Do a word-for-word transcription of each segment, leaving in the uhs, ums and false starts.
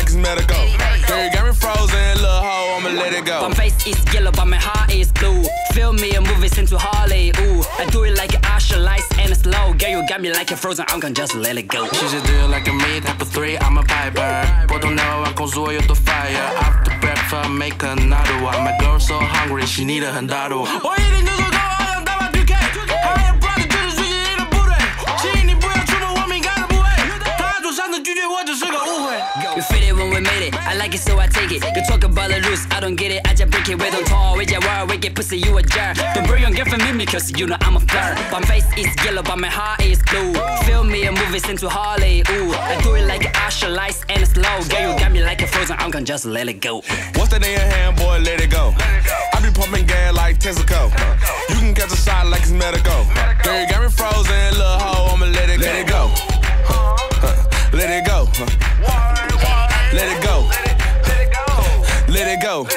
like it's medical. Girl, you got me frozen, little hoe, I'ma let it go. My face is yellow, but my heart is blue. Feel me a movie into Harley, ooh. I do it like an Usher, lights and it's slow. Girl, you got me like a frozen, I'm gonna just let it go. She should do it like a me, type of three, I'm a piper. 不懂那碗空所有的 fire. After breakfast, make another one. My girl so hungry, she need a 很大度。我一定就说够，好想打把 P K。还有 brother 就是最近一的部队，建议你不要触碰我敏感的部位。他做上次拒绝我只是个误会。 We fit it when we made it, I like it so I take it. You talk about the rules, I don't get it, I just break it. We don't talk, we just work, we get pussy, you a jerk. Don't bring your girlfriend with me, cause you know I'm a flirt. My face is yellow, but my heart is blue. Feel me a movie into Harley, ooh. I do it like an Usher, lights and it's slow. Girl, you got me like a frozen, I'm gonna just let it go. What's that in your hand, boy? Let it go. I be pumping gas like Texaco. You can catch a shot like it's medical. Girl, you got me frozen, little hoe, I'ma let it go. Let it go. Let it go. Let it go. Let it go.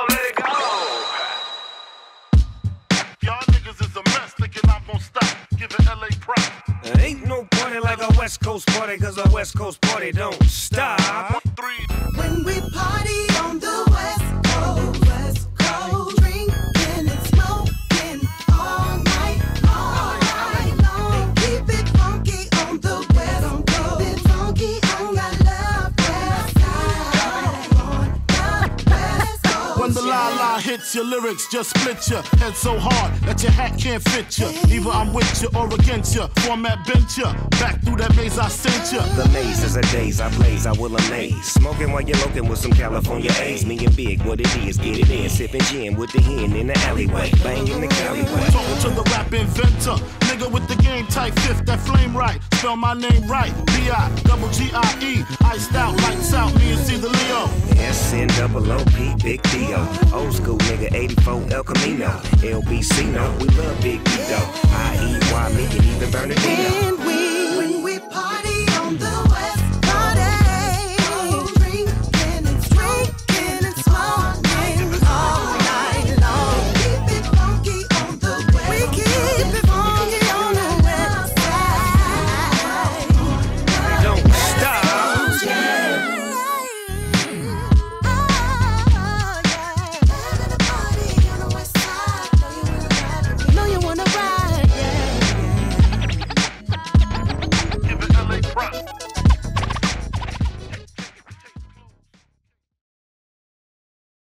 Y'all niggas is a mess, thinking I'm gonna stop. Giving L A pride. There ain't no party like a West Coast party, cause a West Coast party don't stop. When we party on the West Coast, West Coast, drinking and smoking all night, all night long. Keep it funky on the West Coast, keep it funky on the love West side, on the West Coast. When the la la hits your lyrics, just split your head so hard that your hat can't fit you. Either I'm with you or against you. Format bent you, back through that maze I sent you. The maze is a daze I blaze, I will amaze. Smoking while you're looking with some California A's. Me and Big, what it is, get it in. Sipping gin with the hen in the alleyway. Banging the alleyway. Talking to the rap inventor. Nigga with the game type fifth, that flame right. Spell my name right. B I double G I E. Iced out, lights out, me and C the Leo. S N double O P, Big Dio. Old school nigga, eighty-four El Camino. L B C, no, we love Big Dio. I E Y, me and even Bernardino. And we, when we party on the